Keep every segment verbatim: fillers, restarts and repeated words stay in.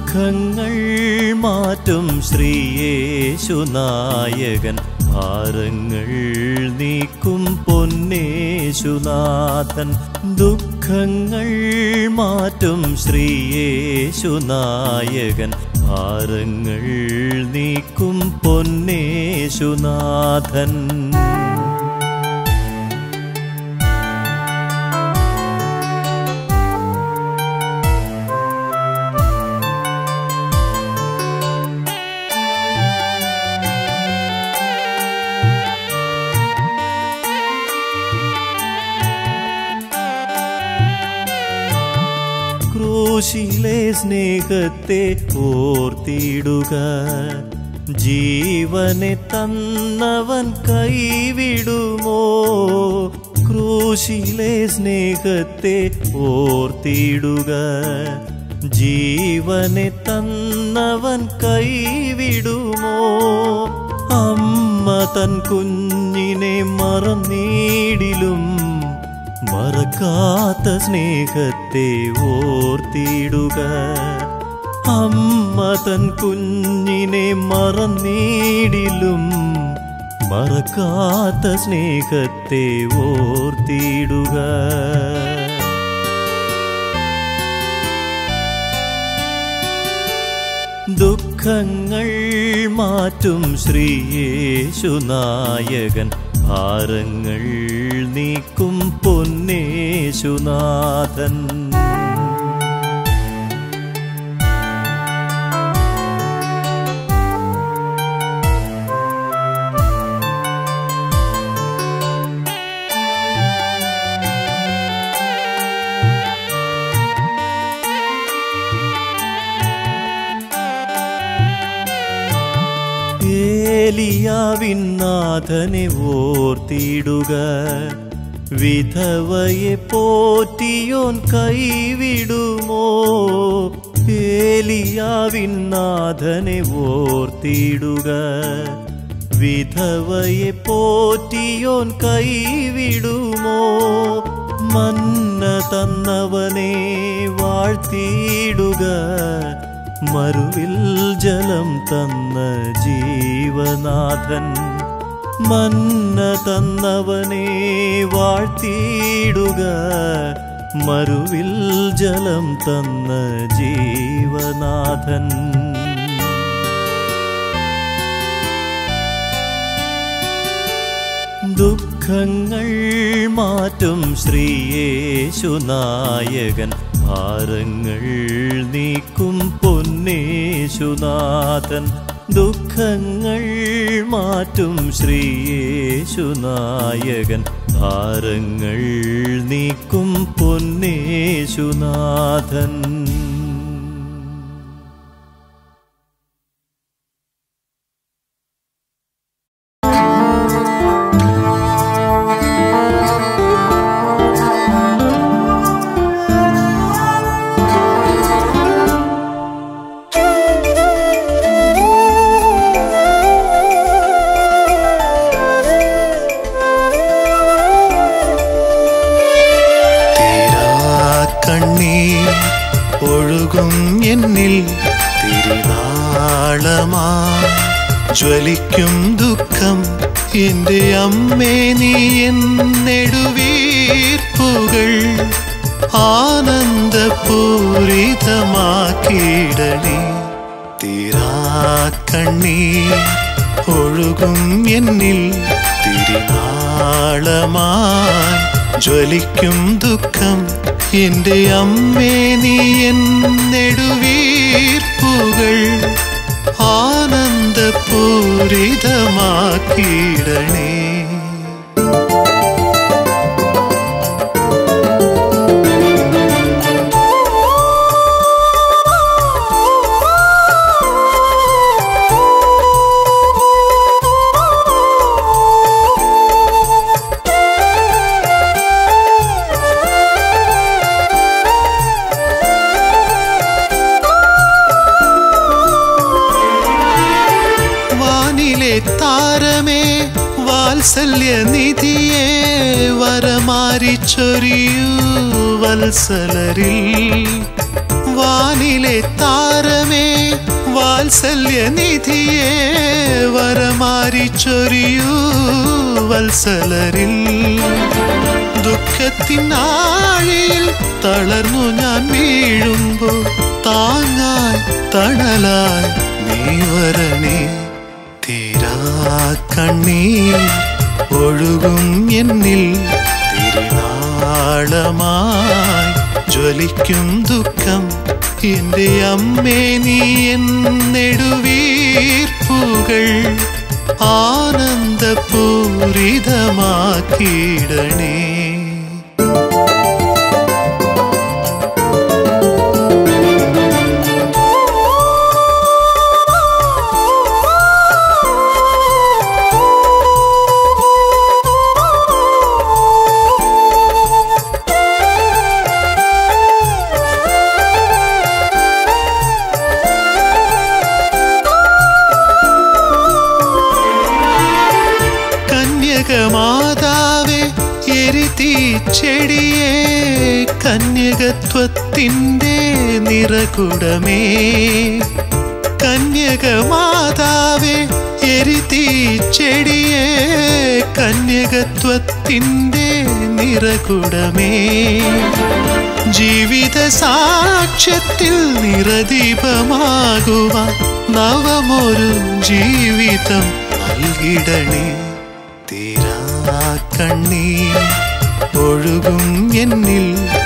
ദുഃഖങ്ങൾ മാറ്റും ശ്രീയേശുനായകൻ ഭാരങ്ങൾ നീക്കും പൊന്നേശുനാഥൻ ദുഃഖങ്ങൾ മാറ്റും ശ്രീയേശുനായകൻ ഭാരങ്ങൾ നീക്കും പൊന്നേശുനാഥൻ ക്രൂശിലെ സ്നേഹത്തെ ഓർത്തിടുക ജീവനെ തന്നവൻ കൈവിടുമോ ക്രൂശിലെ സ്നേഹത്തെ ഓർത്തിടുക ജീവനെ തന്നവൻ കൈവിടുമോ അമ്മ തൻ കുഞ്ഞിനെ മറന്നീടിലും മറക്കാത്ത സ്നേഹത്തെ ഓർത്തിടുക അമ്മ തൻ കുഞ്ഞിനെ മറന്നീടിലും മറക്കാത്ത സ്നേഹത്തെ ഓർത്തിടുക ദുഃഖങ്ങൾ മാറ്റും ശ്രീയേശുനായകൻ ഭാരങ്ങൾ നീക്കും പൊന്നേശുനാഥൻ ഏലിയാവിൻ നാഥനെ ഓർത്തിടുക വിധവയെ പോറ്റിയോൻ കൈവിടുമോ ഏലിയാവിൻ നാഥനെ ഓർത്തിടുക വിധവയെ പോറ്റിയോൻ കൈവിടുമോ മന്ന തന്നവനെ വാഴ്ത്തിയിടുക മറുവിൽ ജലം തന്ന ജീവനാഥൻ മന്ന തന്നവനെ വാഴ്ത്തിയിടുക മറുവിൽ ജലം തന്ന ജീവനാഥൻ ദുഃഖങ്ങൾ മാറ്റും ശ്രീയേശുനായകൻ ഭാരങ്ങൾ നീക്കും പൊന്നേശുനാഥൻ ദുഃഖങ്ങൾ മാറ്റും ശ്രീയേശുനായകൻ ഭാരങ്ങൾ നീക്കും പൊന്നേശുനാഥൻ ഒഴുകും എന്നിൽ തിരുനാളമായി ജ്വലിക്കും ദുഃഖം എൻ്റെ അമ്മേ നീ എന്നെടുവീർപ്പുകൾ ആനന്ദപൂരിതമാക്കിയിടണേ തീരാക്കണ്ണീർ ഒഴുകും എന്നിൽ തിരുനാളമായി ജ്വലിക്കും ദുഃഖം എൻ്റെ അമ്മേ നീ എന്നെടുവീർപ്പുകൾ ആനന്ദപൂരിതമാക്കിയിടണേ താരമേ വാത്സല്യനിധിയേ വരമാരിച്ചൊരിയൂ വത്സലരിൽ വാനിലെ താരമേ വാത്സല്യനിധിയേ വരമാരി ചൊരിയൂ വത്സലരിൽ ദുഃഖത്തിനാഴിയിൽ തളർന്നു ഞാൻ വീഴുമ്പോൾ താങ്ങായി തണലായി നീ വരണേ തീരാ കണ്ണീർ ഒഴുകും എന്നിൽ തിരുനാളമായി ജ്വലിക്കും ദുഃഖം എന്റെ അമ്മേ നീ എന്നെടുവീർപ്പുകൾ ആനന്ദപൂരിതമാക്കിയിടണേ മാതാവേ എരിതീച്ചെടിയേ കന്യകത്വത്തിൻ്റെ നിറകുടമേ കന്യകമാതാവേ എരിതീച്ചെടിയേ കന്യകത്വത്തിൻ്റെ നിറകുടമേ ജീവിത സാക്ഷ്യത്തിൽ നിറദീപമാകുവാൻ നവമൊരു ജീവിതം നൽകിടണേ തീരാ കണ്ണീർ ഒഴുകും എന്നിൽ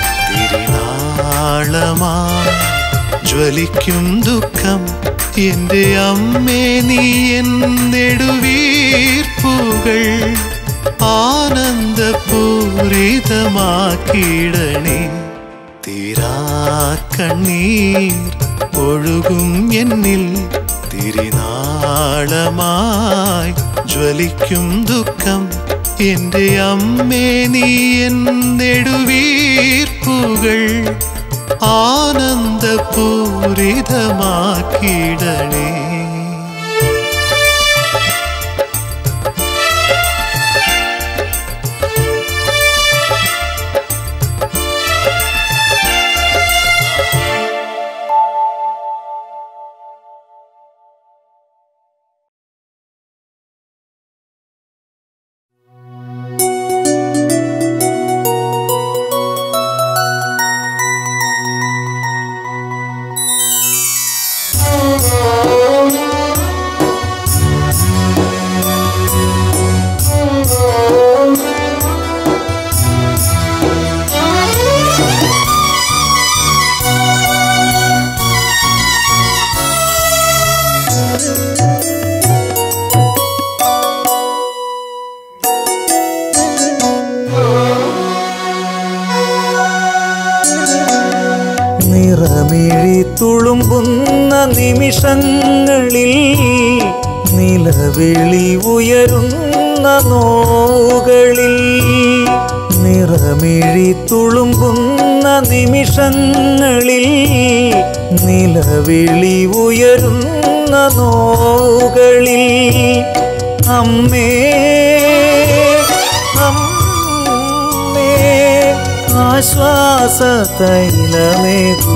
തിരുനാളമായി ജ്വലിക്കും ദുഃഖം എന്റെ അമ്മേ നീ എന്നെടുവീർപ്പുകൾ ആനന്ദപൂരിതമാക്കിയിടണേ തീരാ കണ്ണീർ ഒഴുകും എന്നിൽ തിരുനാളമായി ജ്വലിക്കും ദുഃഖം എന്റെ അമ്മേ നീ എന്നെടുവീർപ്പുകൾ ആനന്ദപൂരിതമാക്കിയിടണേ നിറമിഴി തുളുമ്പുന്ന നിമിഷങ്ങളിൽ നിലവിളി ഉയരുന്ന നോവുകളിൽ നിറമിഴി തുളുമ്പുന്ന നിമിഷങ്ങളിൽ നിലവിളി ഉയരുന്ന നോവുകളിൽ അമ്മേ അമ്മേ ആശ്വാസ തൈലമേകൂ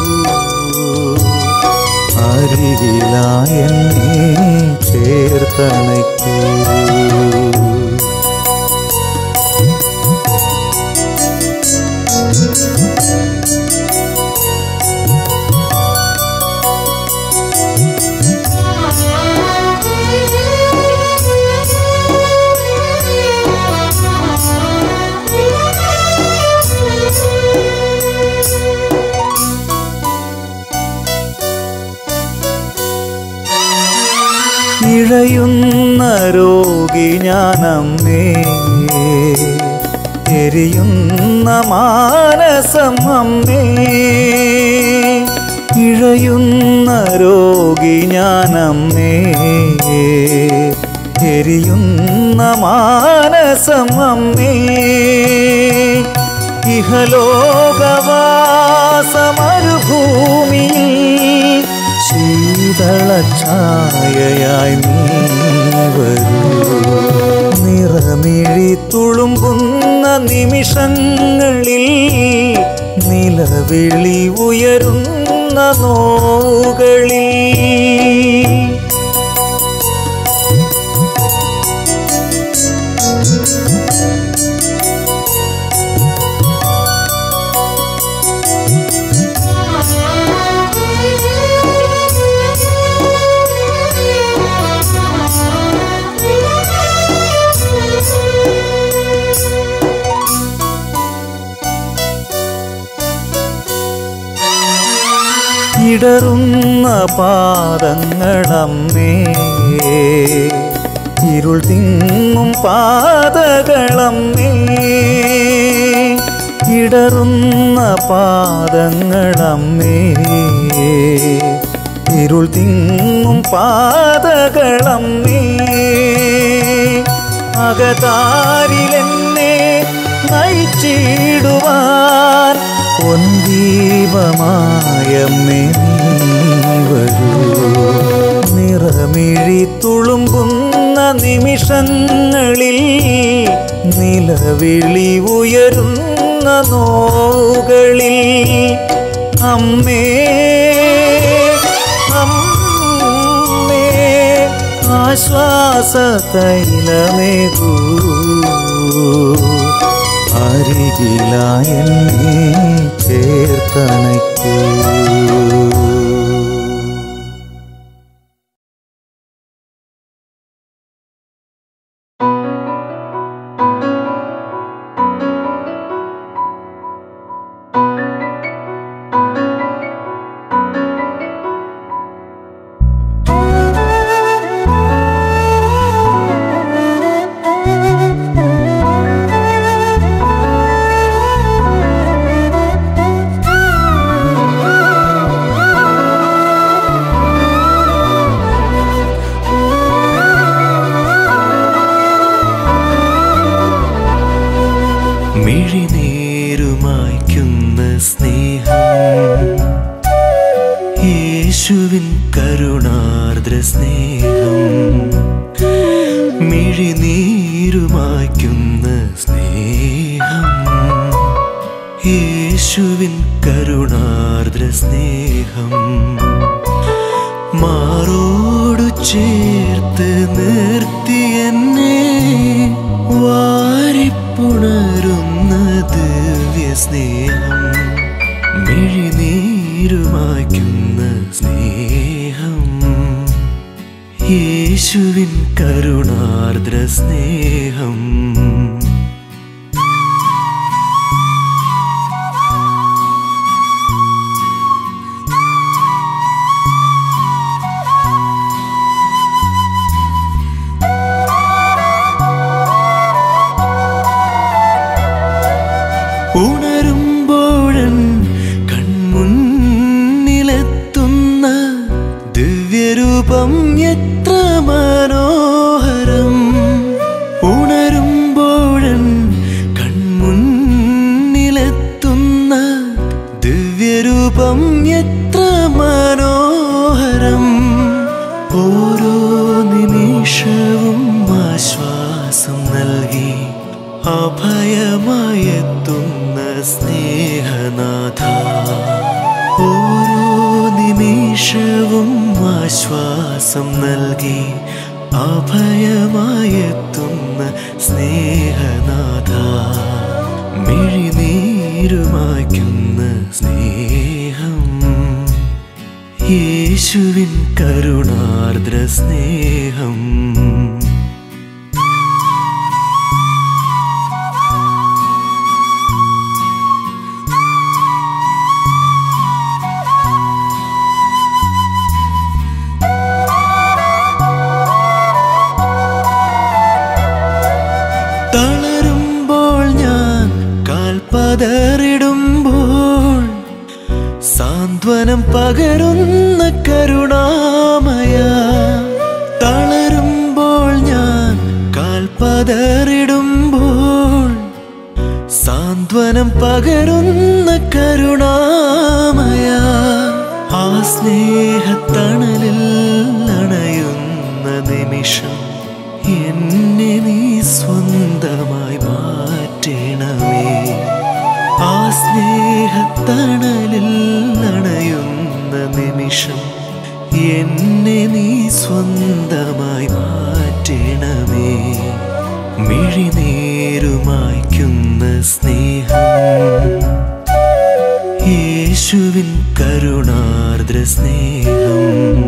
അരികിലായി എന്നെ ചേർത്തണയ്ക്കൂ ഇഴയുന്ന രോഗി ഞാനമ്മേ എരിയുന്ന മാനസം അമ്മേ ഇഴയുന്ന രോഗി ഞാനമ്മേ എരിയുന്ന മാനസം അമ്മേ ഇഹലോകവാസമരുഭൂമിയിൽ ശീതളഛായയായി നീ വരൂ നിറമിഴി തുളുമ്പുന്ന നിമിഷങ്ങളിൽ നിലവിളി ഉയരുന്ന നോവുകളിൽ ഇടറുന്ന പാദങ്ങളമ്മേ, ഇരുൾ തിങ്ങും പാതകളമ്മേ, ഇടറുന്ന പാദങ്ങളമ്മേ, ഇരുൾ തിങ്ങും പാതകളമ്മേ, അകതാരിലെന്നെ നയിച്ചിടുവാൻ പൊൻദീപമായമ്മേ നീ വരൂ. നിറമിഴി തുളുമ്പുന്ന നിമിഷങ്ങളിൽ നിലവിളി ഉയരുന്ന നോവുകളിൽ അമ്മേ അമ്മേ ആശ്വാസ തൈലമേകൂ, അരികിലായി എന്നെ ചേർത്തണയ്ക്കൂ. മിഴിനീരുമായ്ക്കുന്ന സ്നേഹം, യേശുവിൻ കരുണാർദ്ര സ്നേഹം, മിഴിനീരുമായ്ക്കുന്ന സ്നേഹം, യേശുവിൻ കരുണാർദ്ര സ്നേഹം, മാറോടു ചേർത്ത് നിർത്തി എന്നെ വാരിപ്പുണരുന്ന ദിവ്യ സ്നേഹം, മിഴിനീരുമായ്ക്കുന്ന സ്നേഹം, യേശുവിൻ കരുണാർദ്ര സ്നേഹം. ഉണരുമ്പോഴൻ കൺമുന്നിലെത്തുന്ന ദിവ്യരൂപം എത്ര മനോഹരം, ഉണരുമ്പോഴൻ കൺമുന്നിലെത്തുന്ന ദിവ്യരൂപം എത്ര മനോഹരം, ഓരോ നിമിഷവും ആശ്വാസം നൽകി അഭയമായെത്തുന്ന സ്നേഹനാഥ, ഓരോ നിമിഷവും ആശ്വാസം നൽകി അഭയമായെത്തുന്ന സ്നേഹനാഥ, മിഴിനീരുമായ്ക്കുന്ന സ്നേഹം, യേശുവിൻ കരുണാർദ്ര സ്നേഹം. തളരുമ്പോൾ ഞാൻ കാൽപതറിടുമ്പോൾ സാന്ത്വനം പകരുന്ന കരുണാമയ, തളരുമ്പോൾ ഞാൻ കാൽപതറിടുമ്പോൾ സാന്ത്വനം പകരുന്ന കരുണാമയ, ആ സ്നേഹത്തണലിൽ അണയുന്ന നിമിഷം എന്നെ നീ സ്വന്തമായി മാറ്റണമേ, ആ സ്നേഹത്തണലിൽ അണയുന്ന നിമിഷം എന്നെ നീ സ്വന്തമായി മാറ്റണമേ. മിഴിനീരുമായ്ക്കുന്ന സ്നേഹം, യേശുവിൻ കരുണാർദ്ര സ്നേഹം,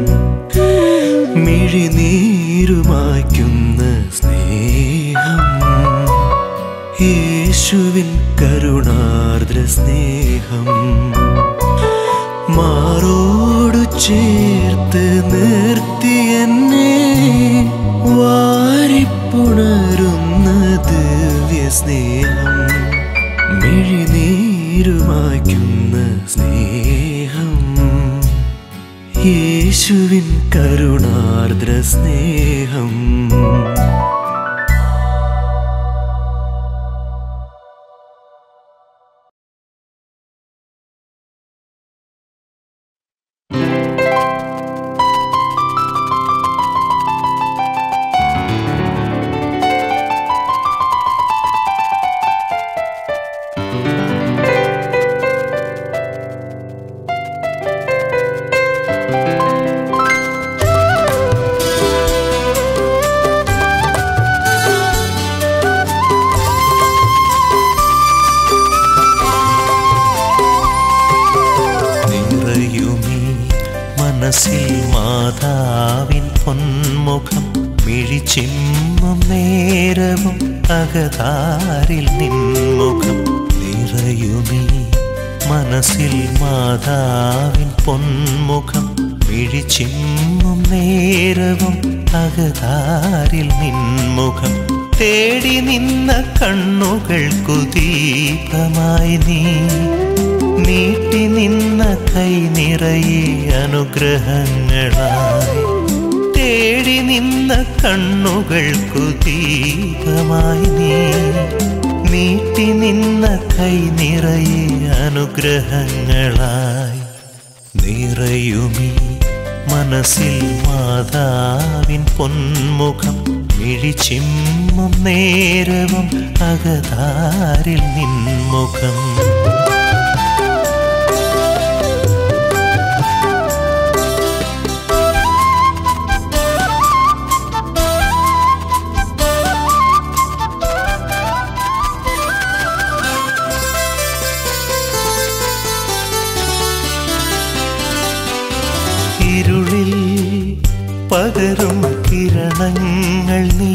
മിഴിനീരുമായ്ക്കുന്ന സ്നേഹം, യേശുവിൻ കരുണാർദ്ര സ്നേഹം, മാറോടു ചേർത്ത് നിർത്തി എന്നെ വാരിപ്പുണരുന്ന ദിവ്യ സ്നേഹം, മിഴിനീരുമായ്ക്കുന്ന സ്നേഹം, യേശുവിൻ കരുണാർദ്ര സ്നേഹം. മനസ്സിൽ മാതാവിൻ പൊന്മുഖം മിഴിച്ചിമ്മും നേരവും അകതാരിൽ നിൻമുഖം നിറയുമീ. മനസ്സിൽ മാതാവിൻ പൊന്മുഖം മിഴിച്ചിമ്മും നേരവും അകതാരിൽ നിൻമുഖം തേടി നിന്ന കണ്ണുകൾക്കു ദീപമായി നീ നീട്ടി നിന്ന കൈ നിറയെ അനുഗ്രഹങ്ങളായി തേടി നിന്ന കണ്ണുകൾക്കു ദീപമായി നീ നീട്ടി നിന്ന കൈ നിറയെ അനുഗ്രഹങ്ങളായി നിറയുമീ. മനസ്സിൽ മാതാവിൻ പൊന്മുഖം മിഴിച്ചിമ്മും നേരവും അകതാരിൽ നിൻമുഖം. ഇരുളിൽ പകരും കിരണങ്ങൾ നീ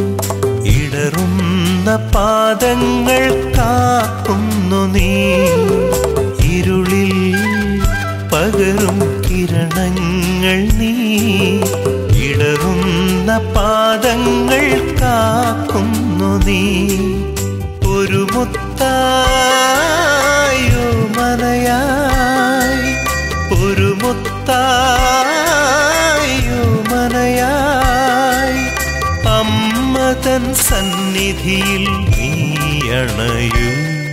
ഇടറുന്ന പാദങ്ങൾ കാക്കുന്നു നീ. ഇരുളിൽ പകരും കിരണങ്ങൾ നീ ഇടറുന്ന പാദങ്ങൾ കാക്കുന്നു നീ. ഒരു മുത്തായോ മനയായി ഒരു മുത്തായോ മനയായി അമ്മതൻ സന്നിധിയിൽ നീ അണയൂ.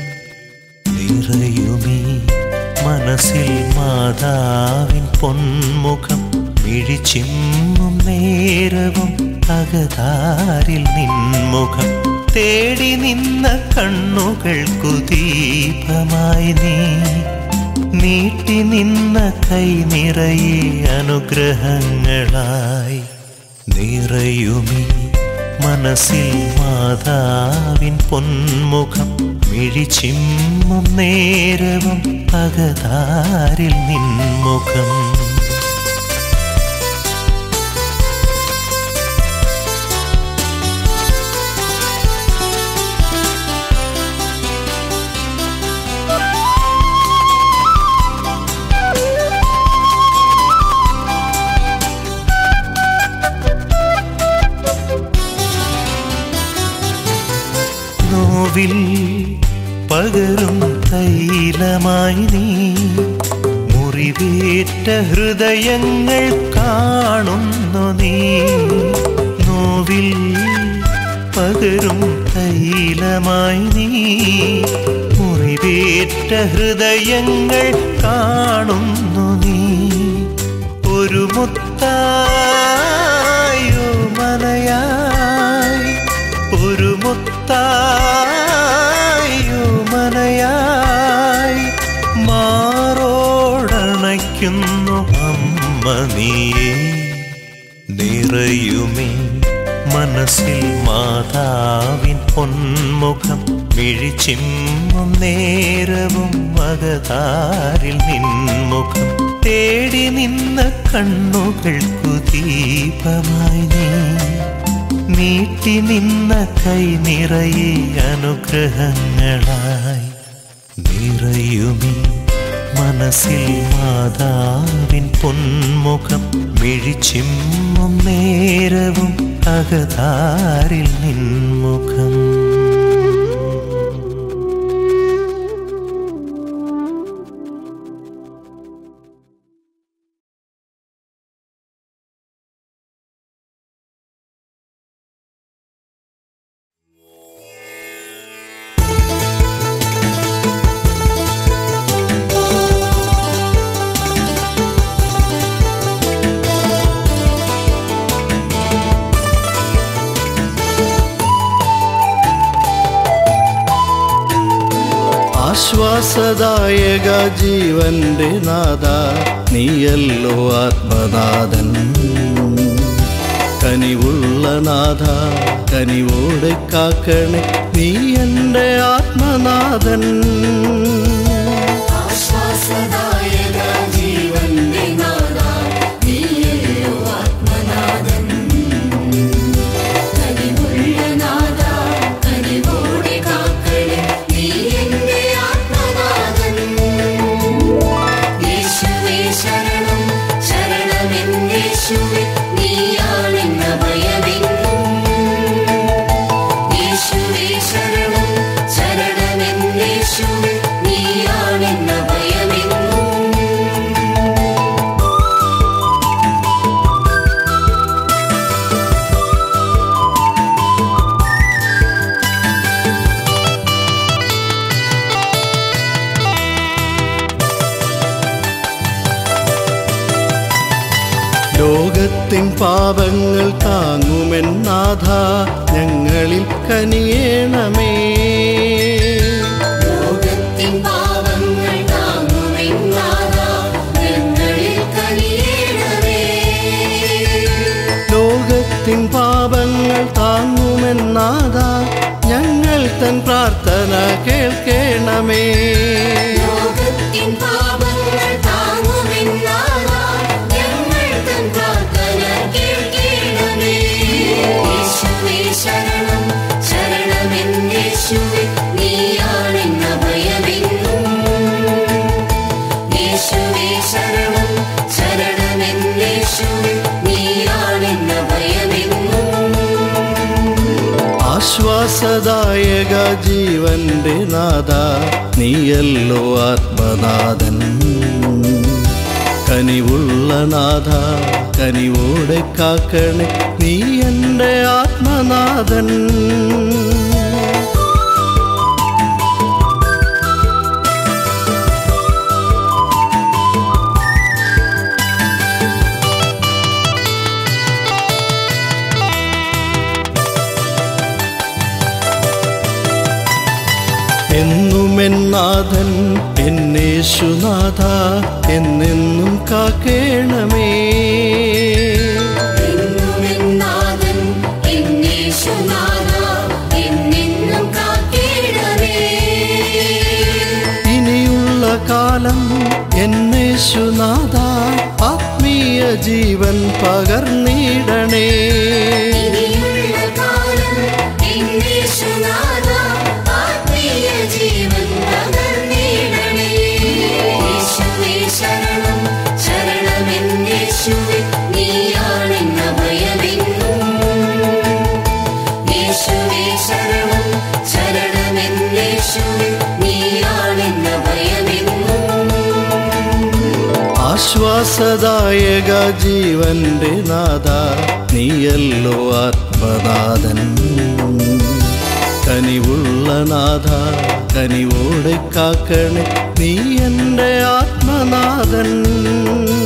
നിറയുമീ മനസ്സിൽ മാതാവിൻ പൊന്മുഖം മിഴിച്ചിമ്മും നേരവും അകതാരിൽ നിൻമുഖം തേടി നിന്ന കണ്ണുകൾക്കു ദീപമായി നീ നീട്ടി നിന്ന കൈ നിറയെ അനുഗ്രഹങ്ങളായി നിറയുമീ. മനസ്സിൽ മാതാവിൻ പൊന്മുഖം മിഴിച്ചിമ്മും നേരവും അകതാരിൽ നിൻമുഖം. നോവിൽ പകരും തൈലമായി നീ മുറിവേറ്റ ഹൃദയങ്ങൾ കാണുന്നു നീ. നോവിൽ പകരും തൈലമായി നീ മുറിവേറ്റ ഹൃദയങ്ങൾ കാണുന്നു നീ. ഒരു മുത്തായോ മനയായി ഒരു മുത്തായോ മനയായി വിളിക്കുന്നു അമ്മ നീയേ. നിറയുമേ മനസ്സിൽ മാതാവിൻ പൊന്മുഖം, മിഴിച്ചിമ്മും നേരവും മകതാരിൽ നിൻമുഖം. തേടി നിന്ന കണ്ണുകൾക്കു ദീപമായി നീ, നീട്ടി നിന്ന കൈ നിറയെ അനുഗ്രഹങ്ങളായി. നിറയുമേ മനസ്സിൽ മാതാവിൻ പൊന്മുഖം, മിഴിച്ചിമ്മും നേരവും അകതാരിൽ നിൻമുഖം. ആശ്വാസദായക ജീവന്റെ നാഥ, നീയല്ലോ ആത്മനാഥൻ. കനിവുള്ള നാഥ, കനിവോടെ കാക്കണേ, നീ എൻ്റെ ആത്മനാഥൻ. ആശ്വാസദായക ജീവന്റെ നാഥ, നീയല്ലോ ആത്മനാഥൻ. കനിവുള്ള നാഥ, കനിവോടെ കാക്കണേ, നീ എൻ്റെ ആത്മനാഥൻ. യേശുവേ ശരണം, ശരണമെന്നേശുവേ, നീയാണെന്ന ഭയമെന്നും. യേശുവേ ശരണം, ശരണമെന്നേശുവേ, നീയാണെന്ന ഭയമെന്നും. ലോകത്തിൻ പാപങ്ങൾ താങ്ങുമെന്നാഥ, ഞങ്ങളിൽ കനിയേണമേ. ലോകത്തിൻ പാപങ്ങൾ താങ്ങുമെന്നാഥ, ഞങ്ങളിൽ കനിയേണമേ. ലോകത്തിൻ പാപങ്ങൾ താങ്ങുമെന്നാഥ, ഞങ്ങൾ തൻ പ്രാർത്ഥന കേൾക്കേണമേ. ലോകത്തിൻ പാപങ്ങൾ താങ്ങുമെന്നാഥ, ഞങ്ങൾ തൻ പ്രാർത്ഥന കേൾക്കേണമേ. യേശുവേ ശരണം, ശരണമെന്നേശുവേ, നീയാണെന്ന ഭയമെന്നും. യേശുവേ ശരണം, ശരണമെന്നേശുവേ, നീയാണെന്ന ഭയമെന്നും. ആശ്വാസദായക ജീവന്റെ നാഥ, നീയല്ലോ ആത്മനാഥൻ. കനിവുള്ള നാഥ, കനിവോടെ കാക്കണേ, നീ എൻ്റെ ആത്മനാഥൻ. എന്നുമെന്നാഥൻ എന്നേശുനാഥ, എന്നെന്നും കാക്കേണമേ. എന്നുമെന്നാഥൻ എന്നേശുനാഥ, എന്നെന്നും കാക്കേണമേ. ഇനിയുള്ള കാലം എന്നേശുനാഥ, ആത്മീയ ജീവൻ പകർന്നിടണേ. ഇനിയുള്ള കാലം എന്നേശുനാഥ, ആത്മീയ ജീവൻ പകർന്നിടണേ. യേശുവേ ശരണം, ശരണമെന്നേശുവേ, നീയാണെന്ന ഭയമെന്നും. യേശുവേ ശരണം, ശരണമെന്നേശുവേ, നീയാണെന്ന ഭയമെന്നും. ആശ്വാസദായക ജീവന്റെ നാഥ, നീയല്ലോ ആത്മനാഥൻ. കനിവുള്ള നാഥ, കനിവോടെ കാക്കണേ, നീ എൻ്റെ ആത്മനാഥൻ.